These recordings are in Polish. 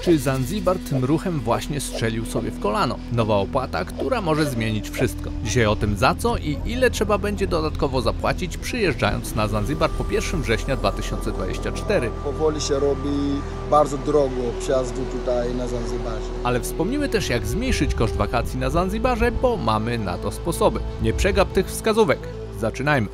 Czy Zanzibar tym ruchem właśnie strzelił sobie w kolano? Nowa opłata, która może zmienić wszystko. Dzisiaj o tym, za co i ile trzeba będzie dodatkowo zapłacić, przyjeżdżając na Zanzibar po 1 września 2024. Powoli się robi bardzo drogo przejazdu tutaj na Zanzibarze. Ale wspomnimy też, jak zmniejszyć koszt wakacji na Zanzibarze, bo mamy na to sposoby. Nie przegap tych wskazówek. Zaczynajmy.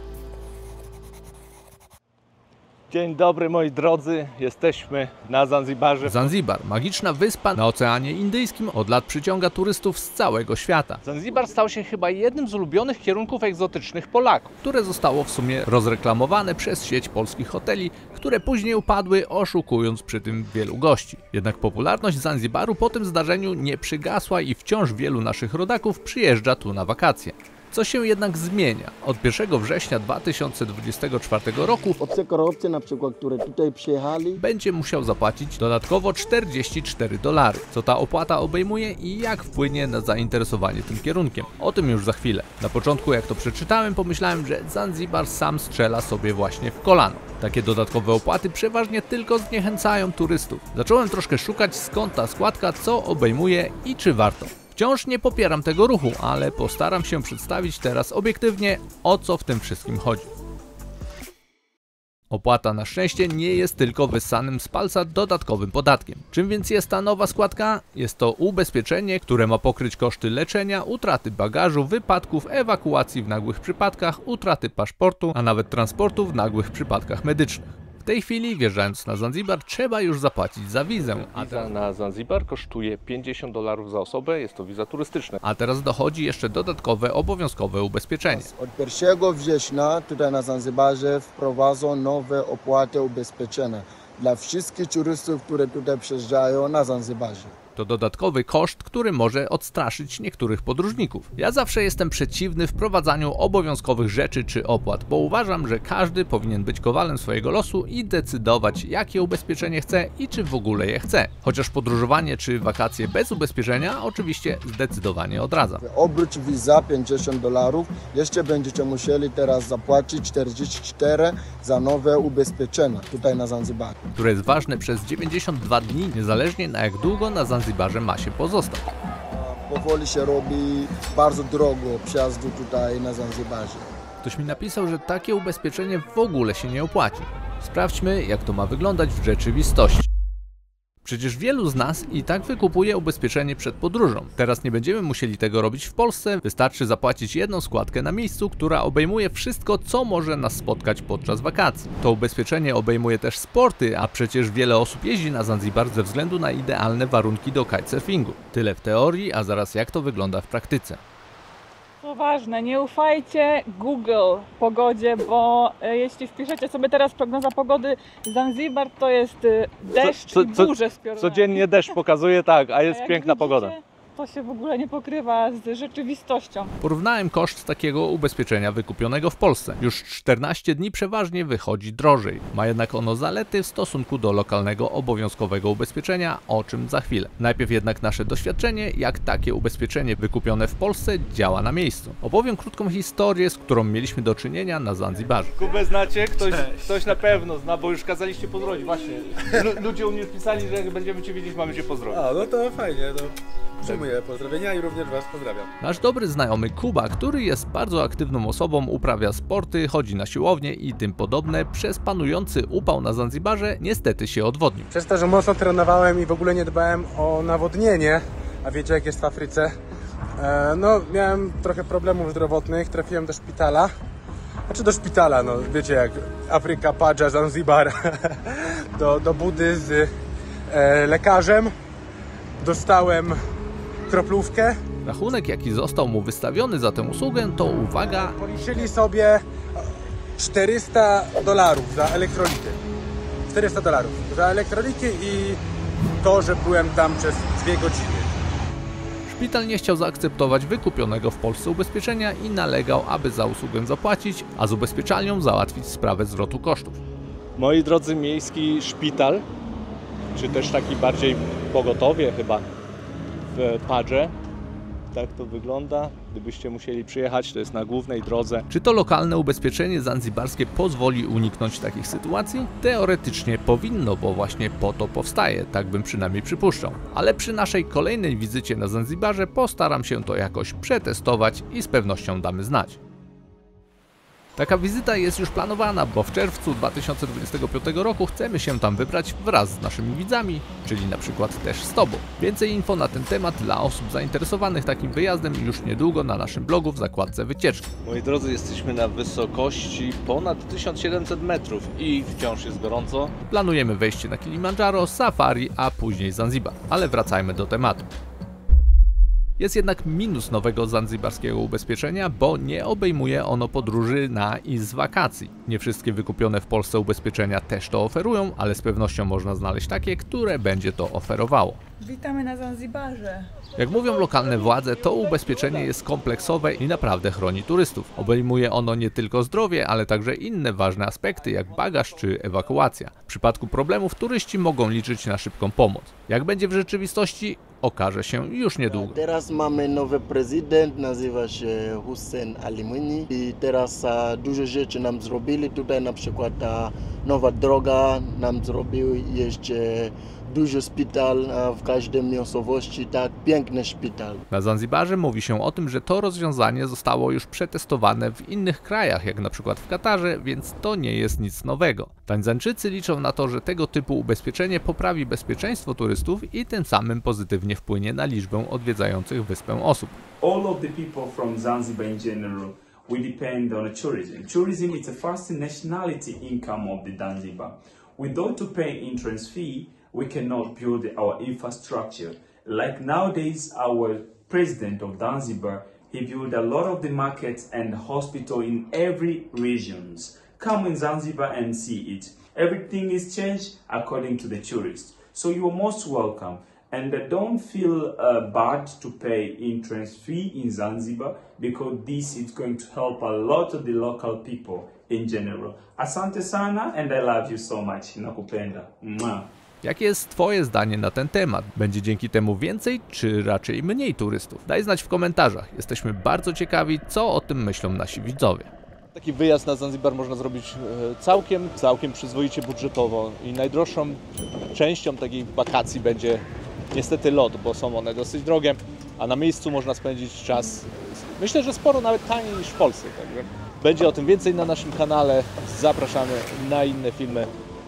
Dzień dobry moi drodzy, jesteśmy na Zanzibarze. Zanzibar, magiczna wyspa na Oceanie Indyjskim, od lat przyciąga turystów z całego świata. Zanzibar stał się chyba jednym z ulubionych kierunków egzotycznych Polaków. Które zostało w sumie rozreklamowane przez sieć polskich hoteli, które później upadły, oszukując przy tym wielu gości. Jednak popularność Zanzibaru po tym zdarzeniu nie przygasła i wciąż wielu naszych rodaków przyjeżdża tu na wakacje. Co się jednak zmienia? Od 1 września 2024 roku Obcokrajowcy na przykład, które tutaj przyjechali, będzie musiał zapłacić dodatkowo $44. Co ta opłata obejmuje i jak wpłynie na zainteresowanie tym kierunkiem? O tym już za chwilę. Na początku, jak to przeczytałem, pomyślałem, że Zanzibar sam strzela sobie właśnie w kolano. Takie dodatkowe opłaty przeważnie tylko zniechęcają turystów. Zacząłem troszkę szukać, skąd ta składka, co obejmuje i czy warto. Wciąż nie popieram tego ruchu, ale postaram się przedstawić teraz obiektywnie, o co w tym wszystkim chodzi. Opłata na szczęście nie jest tylko wyssanym z palca dodatkowym podatkiem. Czym więc jest ta nowa składka? Jest to ubezpieczenie, które ma pokryć koszty leczenia, utraty bagażu, wypadków, ewakuacji w nagłych przypadkach, utraty paszportu, a nawet transportu w nagłych przypadkach medycznych. W tej chwili, wjeżdżając na Zanzibar, trzeba już zapłacić za wizę. Wiza na Zanzibar kosztuje $50 za osobę, jest to wiza turystyczna. A teraz dochodzi jeszcze dodatkowe, obowiązkowe ubezpieczenie. od 1 września tutaj na Zanzibarze wprowadzą nowe opłaty ubezpieczenia dla wszystkich turystów, które tutaj przyjeżdżają na Zanzibarze. To dodatkowy koszt, który może odstraszyć niektórych podróżników. Ja zawsze jestem przeciwny wprowadzaniu obowiązkowych rzeczy czy opłat, bo uważam, że każdy powinien być kowalem swojego losu i decydować, jakie ubezpieczenie chce i czy w ogóle je chce. Chociaż podróżowanie czy wakacje bez ubezpieczenia oczywiście zdecydowanie odradzam. Oprócz wiza $50, jeszcze będziecie musieli teraz zapłacić 44 za nowe ubezpieczenia tutaj na Zanzibarze. Które jest ważne przez 92 dni, niezależnie na jak długo na Zanzibarze ma się pozostać. Powoli się robi bardzo drogo przejazdu tutaj na Zanzibarze. Ktoś mi napisał, że takie ubezpieczenie w ogóle się nie opłaci. Sprawdźmy, jak to ma wyglądać w rzeczywistości. Przecież wielu z nas i tak wykupuje ubezpieczenie przed podróżą. Teraz nie będziemy musieli tego robić w Polsce, wystarczy zapłacić jedną składkę na miejscu, która obejmuje wszystko, co może nas spotkać podczas wakacji. To ubezpieczenie obejmuje też sporty, a przecież wiele osób jeździ na Zanzibar ze względu na idealne warunki do kitesurfingu. Tyle w teorii, a zaraz jak to wygląda w praktyce. To ważne, nie ufajcie Google pogodzie, bo jeśli wpiszecie sobie teraz prognoza pogody Zanzibar, to jest deszcz i burze spiorone. Codziennie deszcz pokazuje, tak, a jest jak piękna widzicie, pogoda. To się w ogóle nie pokrywa z rzeczywistością. Porównałem koszt takiego ubezpieczenia wykupionego w Polsce. Już 14 dni przeważnie wychodzi drożej. Ma jednak ono zalety w stosunku do lokalnego obowiązkowego ubezpieczenia, o czym za chwilę. Najpierw jednak nasze doświadczenie, jak takie ubezpieczenie wykupione w Polsce działa na miejscu. Opowiem krótką historię, z którą mieliśmy do czynienia na Zanzibarze. Kubę znacie? Ktoś na pewno zna, bo już kazaliście pozdrowić, właśnie. Ludzie u mnie pisali, że jak będziemy Cię widzieć, mamy Cię pozdrowić. A, no to fajnie, no. Przyjmuję pozdrowienia i również Was pozdrawiam. Nasz dobry znajomy Kuba, który jest bardzo aktywną osobą, uprawia sporty, chodzi na siłownię i tym podobne, przez panujący upał na Zanzibarze niestety się odwodnił. Przez to, że mocno trenowałem i w ogóle nie dbałem o nawodnienie, a wiecie jak jest w Afryce, no miałem trochę problemów zdrowotnych, trafiłem do szpitala. Znaczy do szpitala, no wiecie jak Afryka, Padża, Zanzibar, do budy z lekarzem. Dostałem kroplówkę. Rachunek, jaki został mu wystawiony za tę usługę, to uwaga, Policzyli sobie $400 za elektrolity. $400 za elektrolity i to, że byłem tam przez 2 godziny. szpital nie chciał zaakceptować wykupionego w Polsce ubezpieczenia i nalegał, aby za usługę zapłacić, a z ubezpieczalnią załatwić sprawę zwrotu kosztów. Moi drodzy, miejski szpital, czy też taki bardziej pogotowie chyba w Padże, Tak to wygląda. Gdybyście musieli przyjechać, to jest na głównej drodze. Czy to lokalne ubezpieczenie zanzibarskie pozwoli uniknąć takich sytuacji? Teoretycznie powinno, bo właśnie po to powstaje, tak bym przynajmniej przypuszczał. Ale przy naszej kolejnej wizycie na Zanzibarze postaram się to jakoś przetestować i z pewnością damy znać. Taka wizyta jest już planowana, bo w czerwcu 2025 roku chcemy się tam wybrać wraz z naszymi widzami, czyli na przykład też z Tobą. Więcej info na ten temat dla osób zainteresowanych takim wyjazdem już niedługo na naszym blogu w zakładce wycieczki. Moi drodzy, jesteśmy na wysokości ponad 1700 metrów i wciąż jest gorąco. Planujemy wejście na Kilimandżaro, safari, a później Zanzibar. Ale wracajmy do tematu. Jest jednak minus nowego zanzibarskiego ubezpieczenia, bo nie obejmuje ono podróży na i z wakacji. Nie wszystkie wykupione w Polsce ubezpieczenia też to oferują, ale z pewnością można znaleźć takie, które będzie to oferowało. Witamy na Zanzibarze. Jak mówią lokalne władze, to ubezpieczenie jest kompleksowe i naprawdę chroni turystów. Obejmuje ono nie tylko zdrowie, ale także inne ważne aspekty, jak bagaż czy ewakuacja. W przypadku problemów turyści mogą liczyć na szybką pomoc. Jak będzie w rzeczywistości, okaże się już niedługo. Teraz mamy nowy prezydent, nazywa się Hussein Ali Mwinyi i teraz dużo rzeczy nam zrobili. Tutaj na przykład nowa droga nam zrobił, jeszcze duży szpital w każdej miejscowości, tak, piękny szpital. Na Zanzibarze mówi się o tym, że to rozwiązanie zostało już przetestowane w innych krajach, jak na przykład w Katarze, więc to nie jest nic nowego. Tanzańczycy liczą na to, że tego typu ubezpieczenie poprawi bezpieczeństwo turystów i tym samym pozytywnie wpłynie na liczbę odwiedzających wyspę osób. All of the people from Zanzibar in general, we depend on tourism. Tourism is the first nationality income of the Zanzibar. Without to pay entrance fee, we cannot build our infrastructure. Like nowadays, our president of Zanzibar, he built a lot of the markets and hospital in every regions. Come in Zanzibar and see it. Everything is changed according to the tourists. So you are most welcome. And don't feel bad to pay entrance fee in Zanzibar because this is going to help a lot of the local people in general. Asante sana and I love you so much. Nakupenda. Mwah. Jakie jest Twoje zdanie na ten temat? Będzie dzięki temu więcej, czy raczej mniej turystów? Daj znać w komentarzach. Jesteśmy bardzo ciekawi, co o tym myślą nasi widzowie. Taki wyjazd na Zanzibar można zrobić całkiem przyzwoicie budżetowo i najdroższą częścią takiej wakacji będzie niestety lot, bo są one dosyć drogie, a na miejscu można spędzić czas, myślę, że sporo nawet taniej niż w Polsce. Także będzie o tym więcej na naszym kanale. Zapraszamy na inne filmy.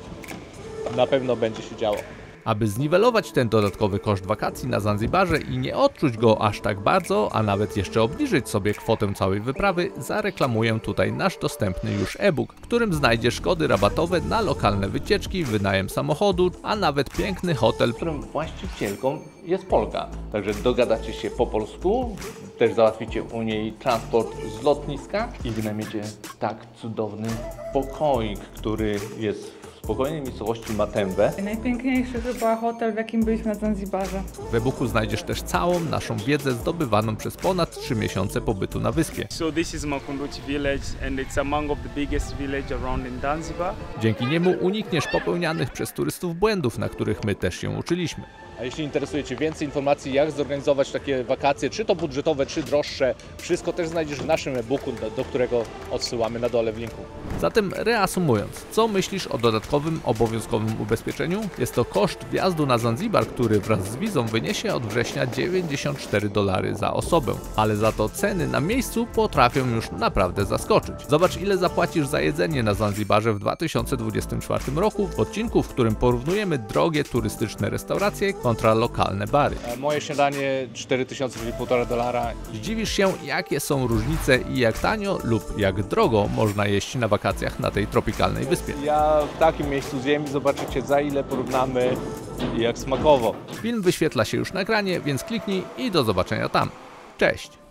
Na pewno będzie się działo. Aby zniwelować ten dodatkowy koszt wakacji na Zanzibarze i nie odczuć go aż tak bardzo, a nawet jeszcze obniżyć sobie kwotę całej wyprawy, zareklamuję tutaj nasz dostępny już e-book, w którym znajdziesz kody rabatowe na lokalne wycieczki, wynajem samochodu, a nawet piękny hotel, którym właścicielką jest Polka. Także dogadacie się po polsku, też załatwicie u niej transport z lotniska i wynajmiecie tak cudowny pokoik, który jest w spokojnej miejscowości Matembę. Najpiękniejszy chyba hotel, w jakim byliśmy na Zanzibarze. W e-booku znajdziesz też całą naszą wiedzę zdobywaną przez ponad 3 miesiące pobytu na wyspie. So this is Makunduchi village and it's among of the biggest village around in Zanzibar. Dzięki niemu unikniesz popełnianych przez turystów błędów, na których my też się uczyliśmy. A jeśli interesuje Cię więcej informacji, jak zorganizować takie wakacje, czy to budżetowe, czy droższe, wszystko też znajdziesz w naszym e-booku, do którego odsyłamy na dole w linku. Zatem reasumując, co myślisz o dodatkowym obowiązkowym ubezpieczeniu? Jest to koszt wjazdu na Zanzibar, który wraz z wizą wyniesie od września $94 za osobę, ale za to ceny na miejscu potrafią już naprawdę zaskoczyć. Zobacz, ile zapłacisz za jedzenie na Zanzibarze w 2024 roku w odcinku, w którym porównujemy drogie turystyczne restauracje kontra lokalne bary. Moje śniadanie 4000, czyli $1,5. Zdziwisz się, jakie są różnice i jak tanio lub jak drogo można jeść na wakacjach na tej tropikalnej wyspie. Ja w takim miejscu zjem i zobaczycie, za ile porównamy i jak smakowo. Film wyświetla się już na ekranie, więc kliknij i do zobaczenia tam. Cześć!